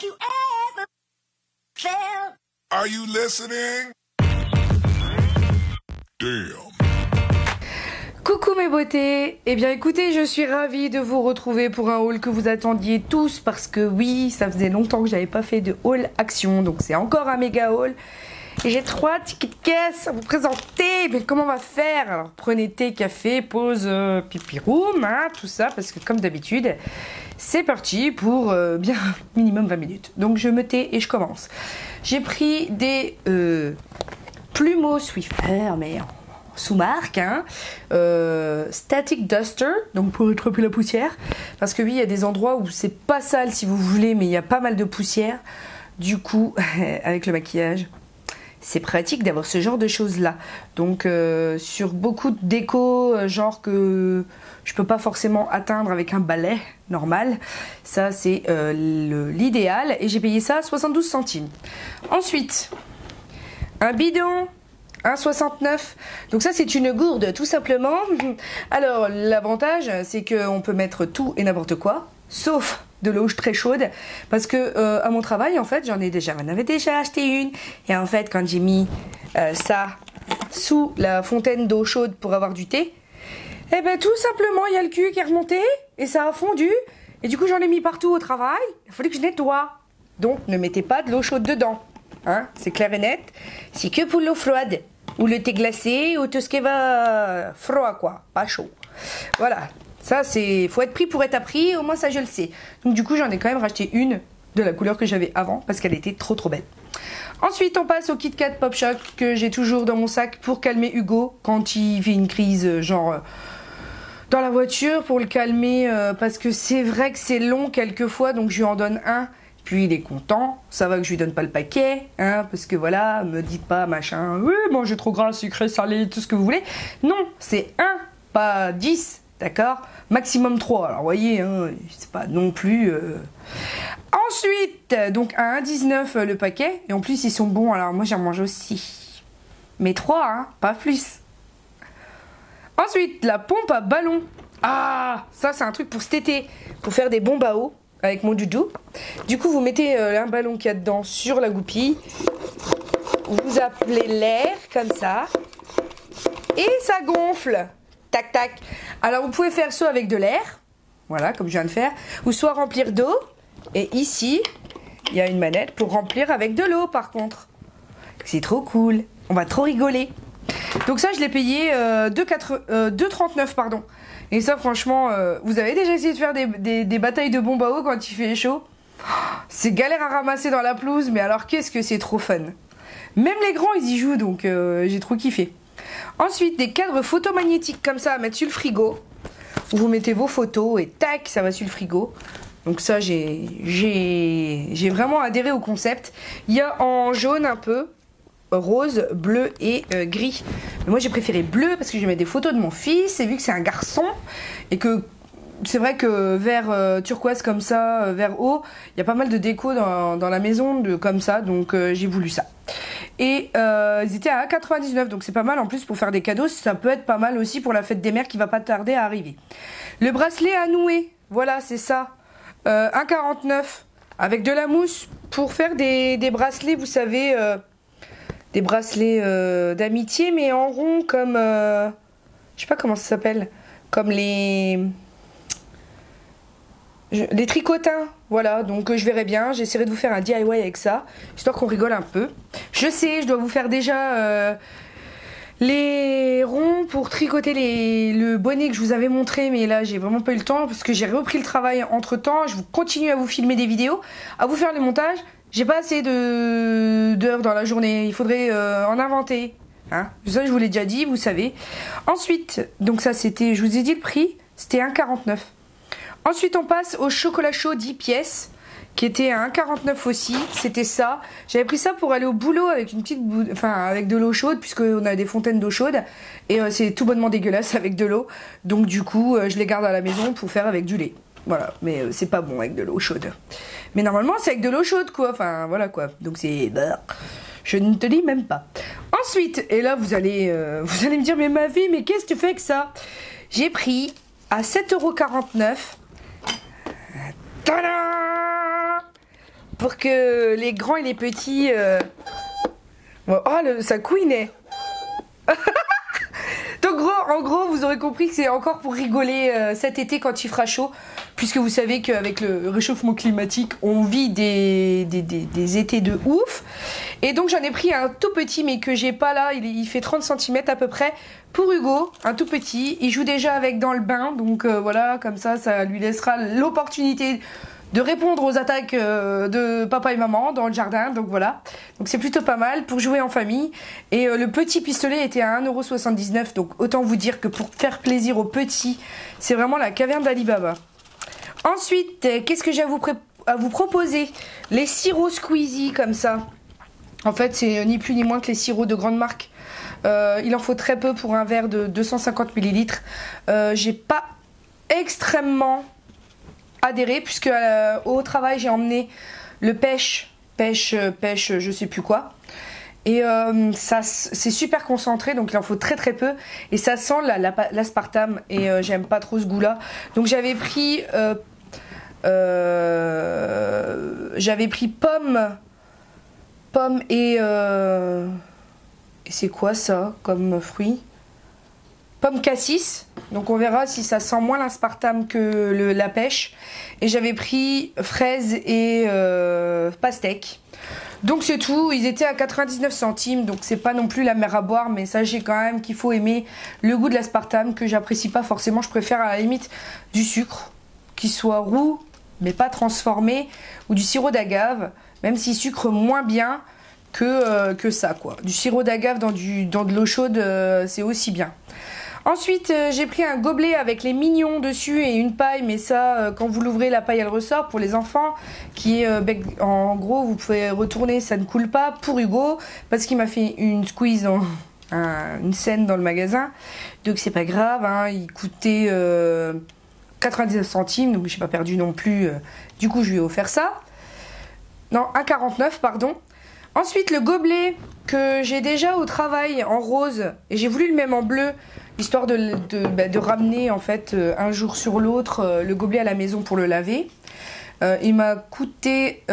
like you ever felt. Are you listening? Damn. Coucou mes beautés, eh bien écoutez, je suis ravie de vous retrouver pour un haul que vous attendiez tous parce que oui, ça faisait longtemps que j'avais pas fait de haul action, donc c'est encore un méga haul. Et j'ai 3 tickets de caisse à vous présenter, mais comment on va faire? Alors prenez thé, café, pause, pipi room, hein, tout ça, parce que comme d'habitude, c'est parti pour bien minimum 20 minutes. Donc je me tais et je commence. J'ai pris des plumeaux Swiffer, mais sous-marque, hein, Static Duster, donc pour attraper la poussière, parce que oui, il y a des endroits où c'est pas sale si vous voulez, mais il y a pas mal de poussière, du coup, avec le maquillage, c'est pratique d'avoir ce genre de choses là. Donc sur beaucoup de déco, genre que je peux pas forcément atteindre avec un balai normal, ça c'est l'idéal, et j'ai payé ça 72 centimes. Ensuite, un bidon 1,69. Donc ça c'est une gourde tout simplement. Alors l'avantage c'est qu'on peut mettre tout et n'importe quoi, sauf de l'eau très chaude, parce que à mon travail en fait j'en avais déjà acheté une, et en fait quand j'ai mis ça sous la fontaine d'eau chaude pour avoir du thé, et ben tout simplement il y a le cul qui est remonté et ça a fondu, et du coup j'en ai mis partout au travail, il fallait que je nettoie. Donc ne mettez pas de l'eau chaude dedans, hein, c'est clair et net, c'est que pour l'eau froide ou le thé glacé ou tout ce qui va froid quoi, pas chaud. Voilà. Ça, c'est, faut être pris pour être appris, au moins ça je le sais. Donc du coup, j'en ai quand même racheté une de la couleur que j'avais avant parce qu'elle était trop belle. Ensuite, on passe au Kit Kat Pop Shock que j'ai toujours dans mon sac pour calmer Hugo quand il fait une crise, genre dans la voiture, pour le calmer parce que c'est vrai que c'est long quelquefois, donc je lui en donne un. Puis il est content, ça va que je lui donne pas le paquet, hein, parce que voilà, me dites pas machin, oui, mangez trop gras, sucré, salé, tout ce que vous voulez. Non, c'est un, pas 10. D'accord, maximum 3, alors vous voyez, hein, c'est pas non plus... Ensuite, donc à 1,19 le paquet, et en plus ils sont bons, alors moi j'en mange aussi. Mais 3, hein, pas plus. Ensuite, la pompe à ballon. Ah, ça c'est un truc pour cet été, pour faire des bombes à eau avec mon doudou. Du coup, vous mettez un ballon qu'il y a dedans sur la goupille, vous appelez l'air, comme ça, et ça gonfle. Tac tac. Alors vous pouvez faire soit avec de l'air, voilà comme je viens de faire, ou soit remplir d'eau. Et ici, il y a une manette pour remplir avec de l'eau par contre. C'est trop cool. On va trop rigoler. Donc ça je l'ai payé 2,39 pardon. Et ça franchement, vous avez déjà essayé de faire des batailles de bombes à eau quand il fait chaud? C'est galère à ramasser dans la pelouse, mais alors qu'est-ce que c'est trop fun. Même les grands ils y jouent, donc j'ai trop kiffé. Ensuite, des cadres photomagnétiques comme ça à mettre sur le frigo, où vous mettez vos photos et tac, ça va sur le frigo. Donc ça, j'ai vraiment adhéré au concept. Il y a en jaune un peu, rose, bleu et gris. Mais moi, j'ai préféré bleu parce que je mets des photos de mon fils, et vu que c'est un garçon, et que c'est vrai que vert turquoise comme ça, vert haut, il y a pas mal de déco dans la maison comme ça, donc j'ai voulu ça. Et ils étaient à 1,99, donc c'est pas mal en plus pour faire des cadeaux, ça peut être pas mal aussi pour la fête des mères qui va pas tarder à arriver. Le bracelet à nouer, voilà c'est ça, 1,49 avec de la mousse pour faire des bracelets, vous savez, des bracelets d'amitié mais en rond comme, je sais pas comment ça s'appelle, comme les tricotins, voilà, donc je verrai bien, j'essaierai de vous faire un DIY avec ça, histoire qu'on rigole un peu. Je sais, je dois vous faire déjà les ronds pour tricoter le bonnet que je vous avais montré, mais là j'ai vraiment pas eu le temps, parce que j'ai repris le travail entre temps, je continue à vous filmer des vidéos, à vous faire les montages, j'ai pas assez d'heures dans la journée, il faudrait en inventer, hein. Ça je vous l'ai déjà dit, vous savez. Ensuite, donc ça c'était, je vous ai dit le prix, c'était 1,49. Ensuite, on passe au chocolat chaud 10 pièces, qui était à 1,49 aussi. C'était ça. J'avais pris ça pour aller au boulot avec une petite, avec de l'eau chaude, puisqu'on a des fontaines d'eau chaude. Et c'est tout bonnement dégueulasse avec de l'eau. Donc du coup, je les garde à la maison pour faire avec du lait. Voilà, mais c'est pas bon avec de l'eau chaude. Mais normalement, c'est avec de l'eau chaude, quoi. Enfin, voilà, quoi. Donc c'est... Je ne te dis même pas. Ensuite, et là, vous allez me dire, mais ma vie, mais qu'est-ce que tu fais avec ça? J'ai pris à 7,49 €. Tadam! pour que les grands et les petits... Oh, ça couinait. Donc en gros, vous aurez compris que c'est encore pour rigoler cet été quand il fera chaud, puisque vous savez qu'avec le réchauffement climatique, on vit des étés de ouf. Et donc j'en ai pris un tout petit, mais que j'ai pas là, il fait 30 cm à peu près, pour Hugo, un tout petit. Il joue déjà avec dans le bain, donc voilà, comme ça lui laissera l'opportunité de répondre aux attaques de papa et maman dans le jardin, donc voilà. Donc c'est plutôt pas mal pour jouer en famille. Et le petit pistolet était à 1,79 €, donc autant vous dire que pour faire plaisir aux petits, c'est vraiment la caverne d'Ali Baba. Ensuite, qu'est-ce que j'ai à vous proposer? Les sirops Squeezie, comme ça. En fait, c'est ni plus ni moins que les sirops de grande marque. Il en faut très peu pour un verre de 250 ml. J'ai pas extrêmement adhéré, puisque au travail j'ai emmené le pêche je sais plus quoi, et ça c'est super concentré, donc il en faut très très peu, et ça sent l'aspartame, et j'aime pas trop ce goût là, donc j'avais pris pomme et c'est quoi ça comme fruit? Pomme cassis, donc on verra si ça sent moins l'aspartame que la pêche. Et j'avais pris fraises et pastèque. Donc c'est tout, ils étaient à 99 centimes, donc c'est pas non plus la mer à boire, mais sachez quand même qu'il faut aimer le goût de l'aspartame, que j'apprécie pas forcément. Je préfère à la limite du sucre, qui soit roux, mais pas transformé, ou du sirop d'agave, même s'il sucre moins bien que ça, quoi. Du sirop d'agave dans de l'eau chaude, c'est aussi bien. Ensuite, j'ai pris un gobelet avec les mignons dessus et une paille, mais ça, quand vous l'ouvrez, la paille elle ressort pour les enfants, qui est, en gros, vous pouvez retourner, ça ne coule pas, pour Hugo, parce qu'il m'a fait une squeeze, une scène dans le magasin, donc c'est pas grave, hein, il coûtait 99 centimes, donc j'ai pas perdu non plus, du coup je lui ai offert ça, non, 1,49 pardon. Ensuite, le gobelet que j'ai déjà au travail en rose, et j'ai voulu le même en bleu, histoire de ramener en fait un jour sur l'autre le gobelet à la maison pour le laver. Il m'a coûté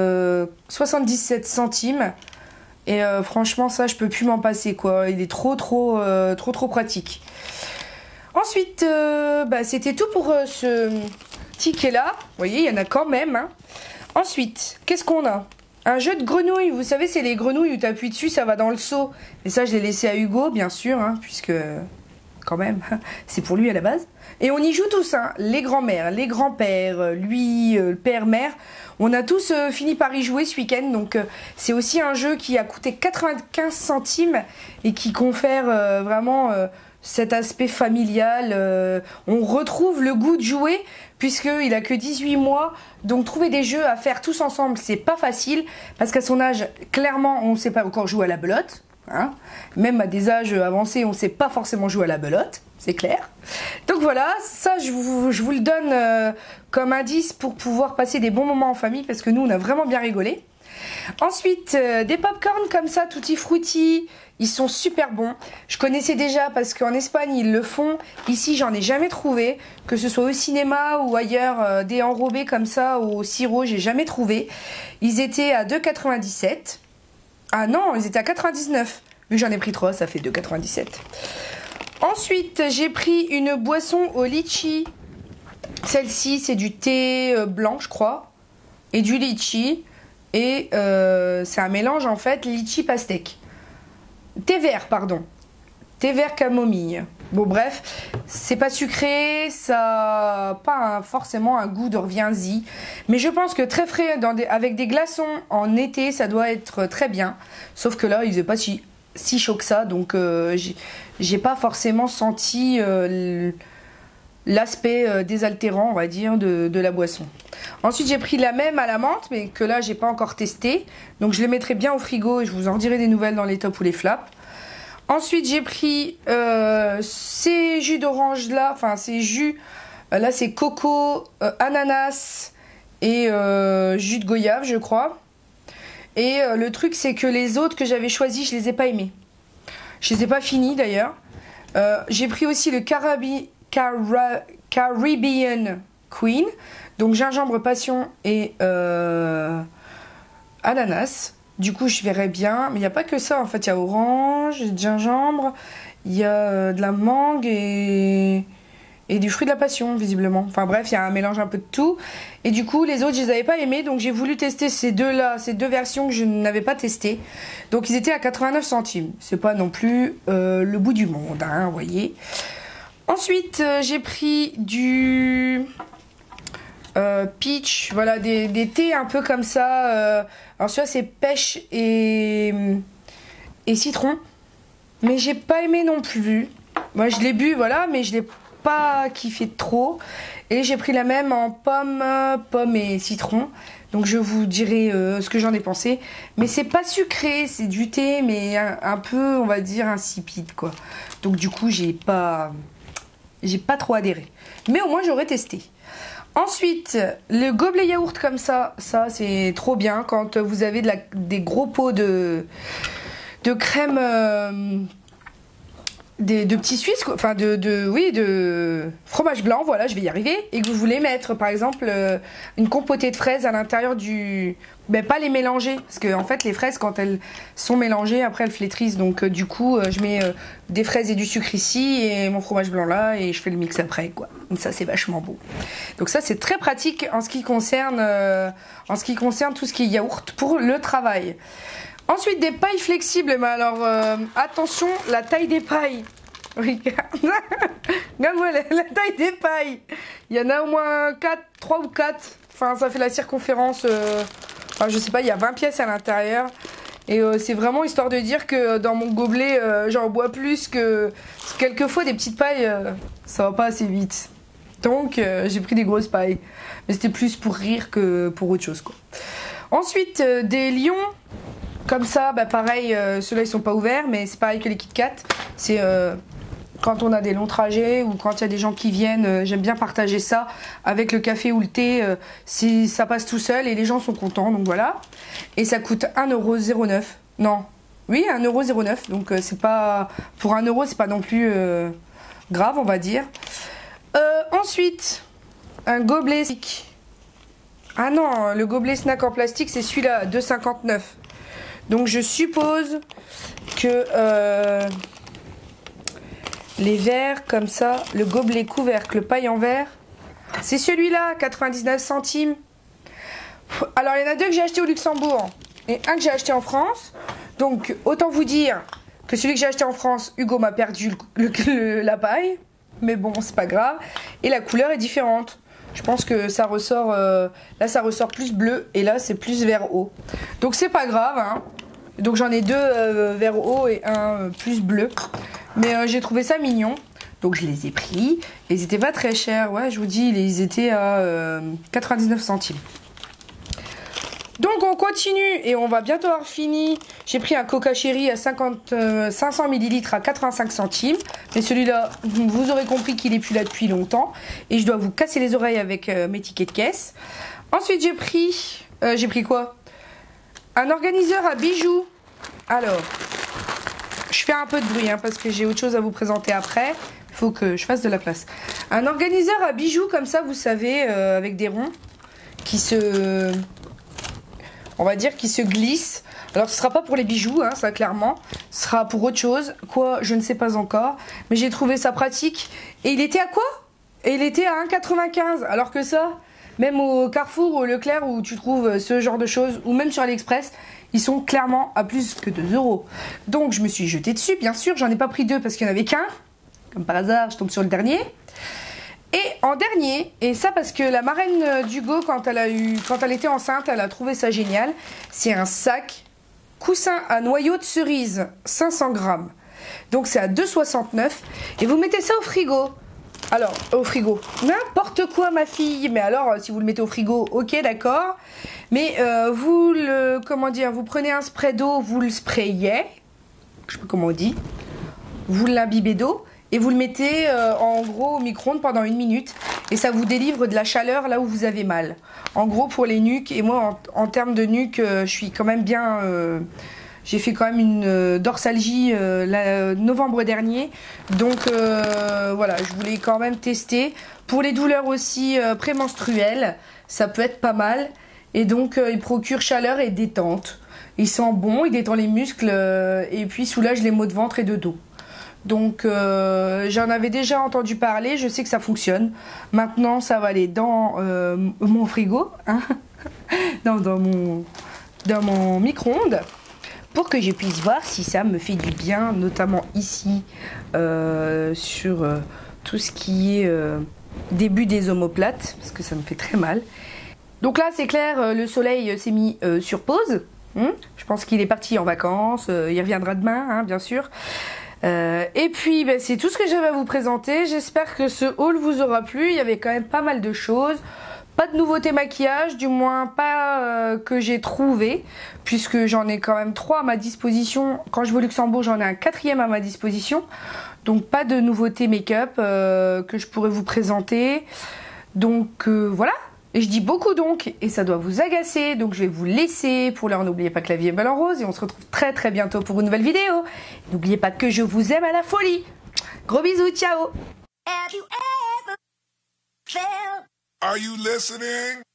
77 centimes, et franchement ça je peux plus m'en passer, quoi. Il est trop pratique. Ensuite, c'était tout pour ce ticket là. Vous voyez, il y en a quand même, hein. Ensuite, qu'est-ce qu'on a? Un jeu de grenouilles, vous savez, c'est les grenouilles où tu appuies dessus, ça va dans le seau. Et ça, je l'ai laissé à Hugo, bien sûr, hein, puisque, quand même, c'est pour lui à la base. Et on y joue tous, hein, les grands-mères, les grands-pères, lui, le père-mère. On a tous fini par y jouer ce week-end, donc c'est aussi un jeu qui a coûté 95 centimes et qui confère vraiment cet aspect familial. On retrouve le goût de jouer, puisqu'il a que 18 mois, donc trouver des jeux à faire tous ensemble, c'est pas facile, parce qu'à son âge, clairement, on ne sait pas encore jouer à la belote, hein. Même à des âges avancés, on ne sait pas forcément jouer à la belote, c'est clair. Donc voilà, ça je vous le donne comme indice pour pouvoir passer des bons moments en famille, parce que nous on a vraiment bien rigolé. Ensuite, des pop-corn comme ça, tutti frutti, ils sont super bons. Je connaissais déjà parce qu'en Espagne ils le font. Ici j'en ai jamais trouvé, que ce soit au cinéma ou ailleurs, des enrobés comme ça au sirop, j'ai jamais trouvé. Ils étaient à 2,97. Ah non, ils étaient à 99. Vu que j'en ai pris 3, ça fait 2,97. Ensuite, j'ai pris une boisson au litchi. Celle-ci, c'est du thé blanc, je crois, et du litchi. Et c'est un mélange en fait litchi pastèque. Thé vert, pardon. Thé vert camomille. Bon bref, c'est pas sucré, ça n'a pas forcément un goût de reviens-y. Mais je pense que très frais avec des glaçons en été, ça doit être très bien. Sauf que là, il faisait pas si chaud que ça, donc j'ai pas forcément senti l'aspect désaltérant, on va dire, de la boisson. Ensuite, j'ai pris la même à la menthe, mais que là, j'ai pas encore testé. Donc, je les mettrai bien au frigo et je vous en dirai des nouvelles dans les tops ou les flaps. Ensuite, j'ai pris ces jus d'orange là, enfin, ces jus, là, c'est coco, ananas et jus de goyave, je crois. Et le truc, c'est que les autres que j'avais choisis, je les ai pas aimés. Je les ai pas finis d'ailleurs. J'ai pris aussi le Caribbean Queen, donc gingembre passion et ananas. Du coup, je verrai bien. Mais il n'y a pas que ça. En fait, il y a orange, gingembre, il y a de la mangue et du fruit de la passion, visiblement. Enfin bref, il y a un mélange un peu de tout. Et du coup, les autres, je les avais pas aimés. Donc, j'ai voulu tester ces deux-là, ces deux versions que je n'avais pas testées. Donc, ils étaient à 89 centimes. C'est pas non plus le bout du monde, hein, vous voyez. Ensuite, j'ai pris du peach. Voilà, des thés un peu comme ça. Alors, celui-là, c'est pêche et citron. Mais j'ai pas aimé non plus. Moi, je l'ai bu, voilà, mais je l'ai pas kiffé trop. Et j'ai pris la même en pomme et citron. Donc je vous dirai ce que j'en ai pensé. Mais c'est pas sucré, c'est du thé, mais un peu, on va dire, insipide, quoi. Donc du coup, j'ai pas trop adhéré. Mais au moins, j'aurais testé. Ensuite, le gobelet yaourt comme ça c'est trop bien quand vous avez des gros pots de crème... de petits Suisses, enfin de fromage blanc, voilà, je vais y arriver, et que vous voulez mettre par exemple une compotée de fraises à l'intérieur du... Ben pas les mélanger, parce que en fait les fraises quand elles sont mélangées, après elles flétrissent, donc du coup je mets des fraises et du sucre ici, et mon fromage blanc là, et je fais le mix après, quoi. Donc ça c'est vachement beau. Donc ça c'est très pratique en ce qui concerne tout ce qui est yaourt pour le travail. Ensuite, des pailles flexibles. Mais alors, attention, la taille des pailles. Regarde. Regarde-moi la taille des pailles. Il y en a au moins 3 ou 4. Enfin, ça fait la circonférence. Enfin, je sais pas, il y a 20 pièces à l'intérieur. Et c'est vraiment histoire de dire que dans mon gobelet, j'en bois plus que... Quelquefois, des petites pailles, ça va pas assez vite. Donc, j'ai pris des grosses pailles. Mais c'était plus pour rire que pour autre chose, quoi. Ensuite, des lions... Comme ça, bah pareil, ceux-là ils sont pas ouverts, mais c'est pareil que les Kit Kat. C'est quand on a des longs trajets ou quand il y a des gens qui viennent, j'aime bien partager ça avec le café ou le thé. Ça passe tout seul et les gens sont contents, donc voilà. Et ça coûte 1,09€. Non, oui, 1,09€. Donc c'est pas... Pour 1 euro, c'est pas non plus grave, on va dire. Ensuite, un gobelet... Ah non, le gobelet snack en plastique, c'est celui-là, 2,59€. Donc je suppose que les verres comme ça, le gobelet couvercle paille en verre, c'est celui-là, 99 centimes. Alors il y en a deux que j'ai acheté au Luxembourg et un que j'ai acheté en France. Donc autant vous dire que celui que j'ai acheté en France, Hugo m'a perdu la paille. Mais bon, c'est pas grave. Et la couleur est différente. Je pense que ça ressort, là ça ressort plus bleu et là c'est plus vert eau. Donc c'est pas grave, hein. Donc j'en ai deux vert eau et un plus bleu. Mais j'ai trouvé ça mignon. Donc je les ai pris. Et ils étaient pas très chers, ouais, je vous dis, ils étaient à 99 centimes. Donc on continue et on va bientôt avoir fini. J'ai pris un Coca Cherry à 500 ml à 85 centimes. Mais celui-là, vous aurez compris qu'il est plus là depuis longtemps. Et je dois vous casser les oreilles avec mes tickets de caisse. Ensuite j'ai pris quoi? Un organiseur à bijoux. Alors, je fais un peu de bruit hein, parce que j'ai autre chose à vous présenter après. Il faut que je fasse de la place. Un organiseur à bijoux comme ça, vous savez, avec des ronds qui se... On va dire qui se glissent. Alors, ce sera pas pour les bijoux, hein, ça clairement. Ce sera pour autre chose. Quoi, je ne sais pas encore. Mais j'ai trouvé ça pratique. Et il était à quoi? Et il était à 1,95. Alors que ça... Même au Carrefour ou au Leclerc où tu trouves ce genre de choses, ou même sur AliExpress, ils sont clairement à plus que 2 €. Donc je me suis jetée dessus, bien sûr. J'en ai pas pris deux parce qu'il n'y en avait qu'un. Comme par hasard, je tombe sur le dernier. Et en dernier, et ça parce que la marraine d'Hugo, quand elle était enceinte, elle a trouvé ça génial. C'est un sac coussin à noyau de cerise, 500 grammes. Donc c'est à 2,69 €. Et vous mettez ça au frigo. Alors, au frigo, n'importe quoi ma fille, mais alors si vous le mettez au frigo, ok d'accord, mais vous prenez un spray d'eau, vous le sprayez, je sais pas comment on dit, vous l'imbibez d'eau et vous le mettez en gros au micro-ondes pendant 1 minute et ça vous délivre de la chaleur là où vous avez mal. En gros pour les nuques, et moi en termes de nuque, je suis quand même bien... J'ai fait quand même une dorsalgie novembre dernier. Donc voilà, je voulais quand même tester. Pour les douleurs aussi prémenstruelles, ça peut être pas mal. Et donc il procure chaleur et détente. Il sent bon, il détend les muscles et puis soulage les maux de ventre et de dos. Donc j'en avais déjà entendu parler, je sais que ça fonctionne. Maintenant ça va aller dans mon frigo, hein dans mon micro-ondes, pour que je puisse voir si ça me fait du bien, notamment ici sur tout ce qui est début des omoplates, parce que ça me fait très mal. Donc là c'est clair, le soleil s'est mis sur pause. Je pense qu'il est parti en vacances, il reviendra demain, hein, bien sûr. Et puis c'est tout ce que j'avais à vous présenter. J'espère que ce haul vous aura plu. Il y avait quand même pas mal de choses. Pas de nouveautés maquillage, du moins pas que j'ai trouvé, puisque j'en ai quand même 3 à ma disposition. Quand je vais au Luxembourg, j'en ai un 4e à ma disposition. Donc pas de nouveautés make-up que je pourrais vous présenter. Donc voilà. Et je dis beaucoup donc, et ça doit vous agacer, donc je vais vous laisser. Pour l'heure, n'oubliez pas que la vie est belle en rose, et on se retrouve très très bientôt pour une nouvelle vidéo. N'oubliez pas que je vous aime à la folie. Gros bisous, ciao. Have you ever felt Are you listening?